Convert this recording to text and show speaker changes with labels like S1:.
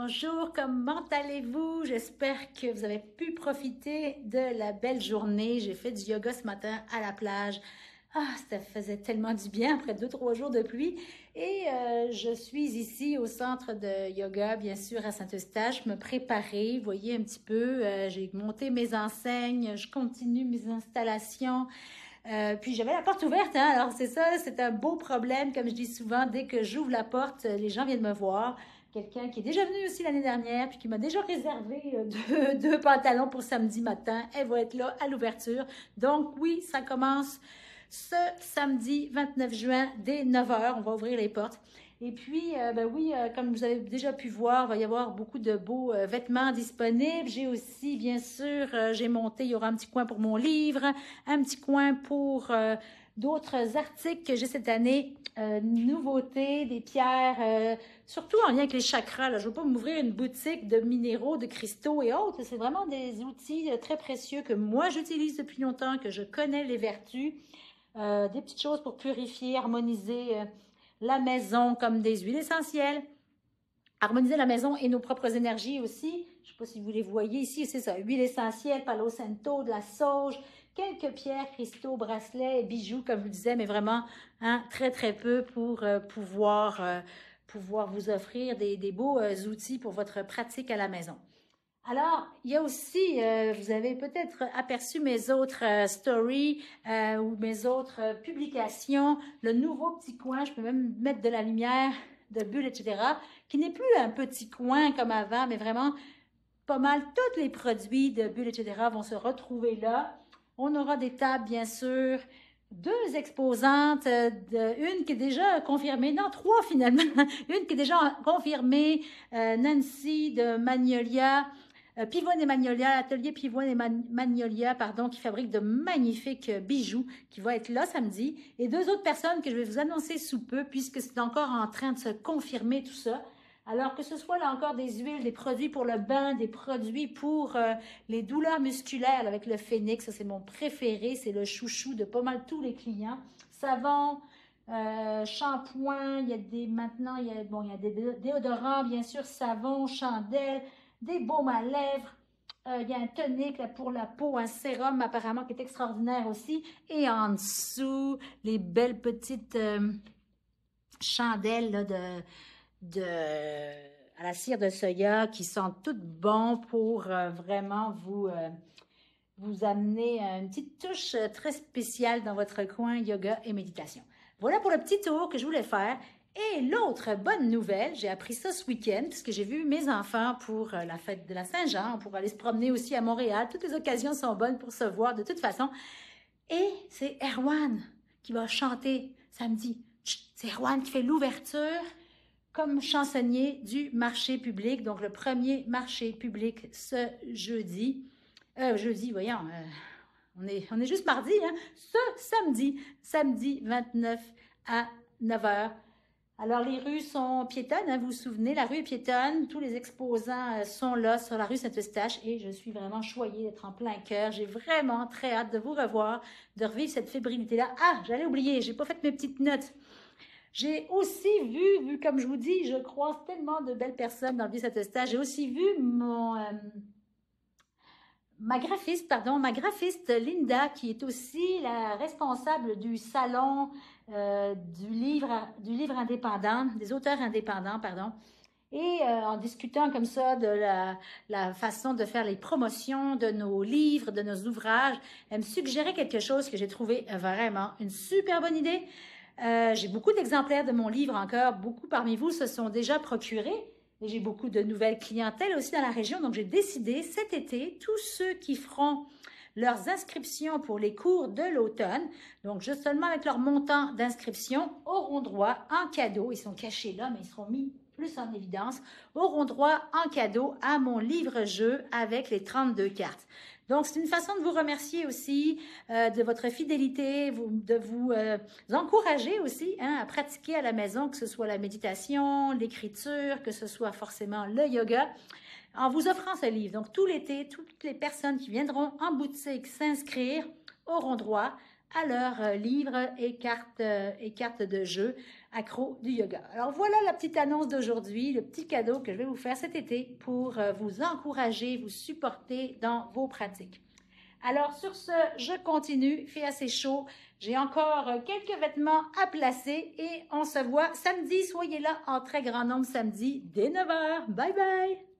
S1: Bonjour, comment allez-vous? J'espère que vous avez pu profiter de la belle journée. J'ai fait du yoga ce matin à la plage. Ah, ça faisait tellement du bien après 2, 3 jours de pluie. Et je suis ici au centre de yoga, bien sûr, à Saint-Eustache. Je me préparais, vous voyez un petit peu. J'ai monté mes enseignes, je continue mes installations. Puis j'avais la porte ouverte, hein? Alors c'est ça, c'est un beau problème, comme je dis souvent, dès que j'ouvre la porte, les gens viennent me voir. Quelqu'un qui est déjà venu aussi l'année dernière, puis qui m'a déjà réservé deux pantalons pour samedi matin, elle va être là à l'ouverture. Donc oui, ça commence ce samedi 29 juin dès 9 heures, on va ouvrir les portes. Et puis, ben oui, comme vous avez déjà pu voir, il va y avoir beaucoup de beaux vêtements disponibles. J'ai aussi, bien sûr, j'ai monté, il y aura un petit coin pour mon livre, un petit coin pour d'autres articles que j'ai cette année, nouveautés, des pierres, surtout en lien avec les chakras. Là. Je ne veux pas m'ouvrir une boutique de minéraux, de cristaux et autres. C'est vraiment des outils très précieux que moi j'utilise depuis longtemps, que je connais les vertus. Des petites choses pour purifier, harmoniser la maison comme des huiles essentielles. Harmoniser la maison et nos propres énergies aussi. Je ne sais pas si vous les voyez ici, c'est ça. Huile essentielle, palo santo, de la sauge, quelques pierres, cristaux, bracelets, bijoux, comme je vous disais, mais vraiment hein, très, très peu pour pouvoir vous offrir des beaux outils pour votre pratique à la maison. Alors, il y a aussi, vous avez peut-être aperçu mes autres stories ou mes autres publications, le nouveau petit coin, je peux même mettre de la lumière, de bulles, etc., qui n'est plus un petit coin comme avant, mais vraiment pas mal tous les produits de bulles, etc. vont se retrouver là. On aura des tables, bien sûr, 2 exposantes, une qui est déjà confirmée, non, 3 finalement, une qui est déjà confirmée, Nancy de Magnolia, Pivone et Magnolia, l'atelier Pivone et Magnolia, pardon, qui fabrique de magnifiques bijoux, qui va être là samedi. Et 2 autres personnes que je vais vous annoncer sous peu, puisque c'est encore en train de se confirmer tout ça. Alors que ce soit là encore des huiles, des produits pour le bain, des produits pour les douleurs musculaires avec le phénix, ça c'est mon préféré, c'est le chouchou de pas mal tous les clients. Savon, shampoing, il y a des maintenant, il y a des déodorants, bien sûr, savon, chandelle, des baumes à lèvres. Il y a un tonique là, pour la peau, un sérum apparemment qui est extraordinaire aussi. Et en dessous, les belles petites chandelles là, à la cire de soya qui sont toutes bons pour vraiment vous amener une petite touche très spéciale dans votre coin yoga et méditation. Voilà pour le petit tour que je voulais faire. Et l'autre bonne nouvelle, j'ai appris ça ce week-end puisque j'ai vu mes enfants pour la fête de la Saint-Jean, pour aller se promener aussi à Montréal. Toutes les occasions sont bonnes pour se voir de toute façon. Et c'est Erwan qui va chanter samedi. C'est Erwan qui fait l'ouverture comme chansonnier du marché public. Donc, le premier marché public ce jeudi. Voyons, on est juste mardi, hein? Ce samedi 29 à 9 h. Alors, les rues sont piétonnes, hein, vous vous souvenez, la rue est piétonne, tous les exposants sont là sur la rue Saint-Eustache et je suis vraiment choyée d'être en plein cœur. J'ai vraiment très hâte de vous revoir, de revivre cette fébrilité-là. Ah, j'allais oublier, j'ai pas fait mes petites notes. J'ai aussi vu, comme je vous dis, je croise tellement de belles personnes dans le Vieux-Saint-Eustache. J'ai aussi vu ma graphiste Linda, qui est aussi la responsable du salon du livre indépendant, des auteurs indépendants, pardon. Et en discutant comme ça de la façon de faire les promotions de nos livres, de nos ouvrages, elle me suggérait quelque chose que j'ai trouvé vraiment une super bonne idée. J'ai beaucoup d'exemplaires de mon livre encore. Beaucoup parmi vous se sont déjà procurés. Et j'ai beaucoup de nouvelles clientèles aussi dans la région. Donc, j'ai décidé cet été, tous ceux qui feront leurs inscriptions pour les cours de l'automne, donc juste seulement avec leur montant d'inscription, auront droit en cadeau, ils sont cachés là, mais ils seront mis plus en évidence, auront droit en cadeau à mon livre-jeu avec les 32 cartes. Donc, c'est une façon de vous remercier aussi de votre fidélité, de vous encourager aussi hein, à pratiquer à la maison, que ce soit la méditation, l'écriture, que ce soit forcément le yoga, en vous offrant ce livre. Donc, tout l'été, toutes les personnes qui viendront en boutique s'inscrire auront droit à leurs livres et cartes de jeu accro du yoga. Alors voilà la petite annonce d'aujourd'hui, le petit cadeau que je vais vous faire cet été pour vous encourager, vous supporter dans vos pratiques. Alors sur ce, je continue, il fait assez chaud, j'ai encore quelques vêtements à placer et on se voit samedi, soyez là en très grand nombre samedi dès 9 h. Bye bye!